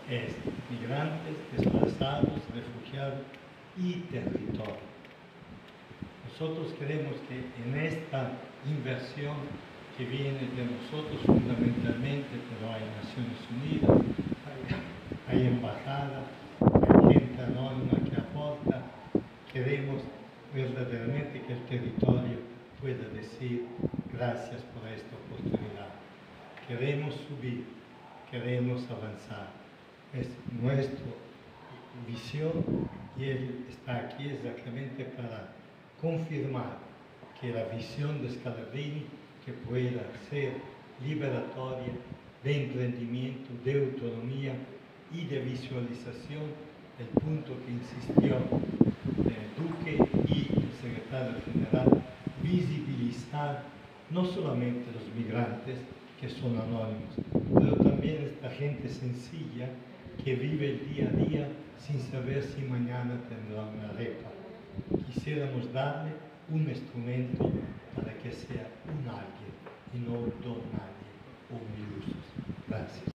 es migrantes, desplazados, refugiados y territorio. Nosotros creemos que en esta inversión que viene de nosotros fundamentalmente, pero hay Naciones Unidas, hay embajadas, hay gente anónima que aporta, queremos verdaderamente que el territorio pueda decir gracias por esta oportunidad. Queremos subir, queremos avanzar. Es nuestra visión y él está aquí exactamente para confirmar que la visión de Scalabrini que pueda ser liberatoria, de emprendimiento, de autonomía y de visualización, el punto que insistió Duque y el secretario general, visibilizar no solamente los migrantes que son anónimos, pero también esta gente sencilla que vive el día a día sin saber si mañana tendrá una arepa. Quisiéramos darle un instrumento para que sea un alguien y no un don nadie o mil usos. Gracias.